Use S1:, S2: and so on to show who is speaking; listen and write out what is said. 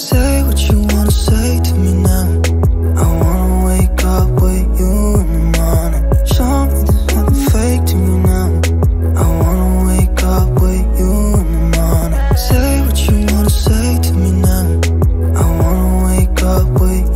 S1: Say what you wanna say to me now. I wanna wake up with you in the morning. Show me there's nothing fake to me now. I wanna wake up with you in the morning. Say what you wanna say to me now. I wanna wake up with